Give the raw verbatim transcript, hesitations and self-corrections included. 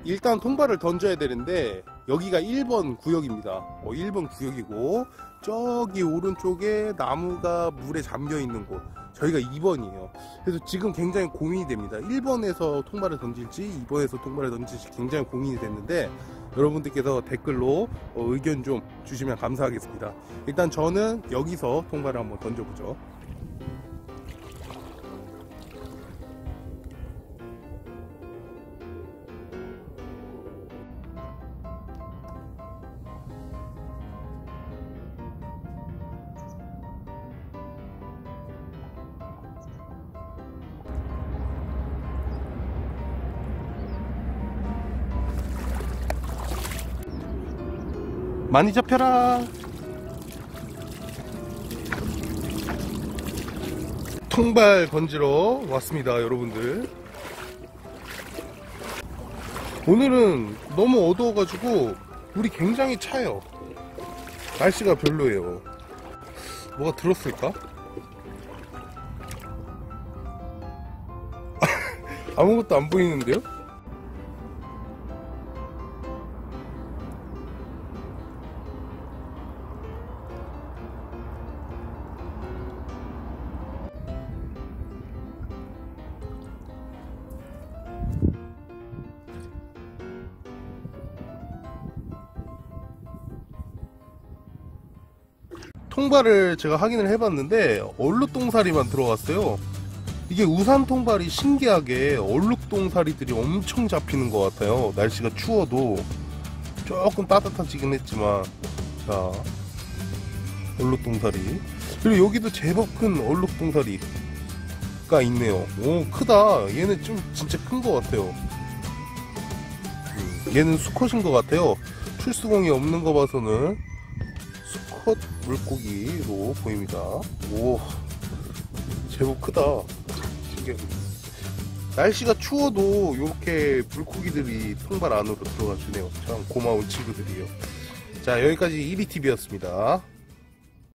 일단 통발을 던져야 되는데 여기가 일 번 구역입니다. 어, 일 번 구역이고 저기 오른쪽에 나무가 물에 잠겨 있는 곳, 저희가 이 번이에요. 그래서 지금 굉장히 고민이 됩니다. 일 번에서 통발을 던질지 이 번에서 통발을 던질지 굉장히 고민이 됐는데, 여러분들께서 댓글로 어, 의견 좀 주시면 감사하겠습니다. 일단 저는 여기서 통발을 한번 던져보죠. 많이 잡혀라. 통발 던지러 왔습니다, 여러분들. 오늘은 너무 어두워가지고 물이 굉장히 차요. 날씨가 별로예요. 뭐가 들었을까? 아무것도 안 보이는데요? 통발을 제가 확인을 해봤는데 얼룩동사리만 들어갔어요. 이게 우산 통발이 신기하게 얼룩동사리들이 엄청 잡히는 것 같아요. 날씨가 추워도. 조금 따뜻해지긴 했지만. 자, 얼룩동사리. 그리고 여기도 제법 큰 얼룩동사리가 있네요. 오, 크다. 얘는 좀 진짜 큰 것 같아요. 얘는 수컷인 것 같아요. 출수공이 없는 거 봐서는 수컷 물고기로 보입니다. 오, 제법 크다. 지금 날씨가 추워도 이렇게 물고기들이 통발 안으로 들어가 주네요. 참 고마운 친구들이에요. 자, 여기까지 이리티비였습니다.